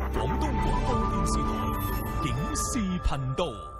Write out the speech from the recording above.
廣東廣播電視台警視頻道。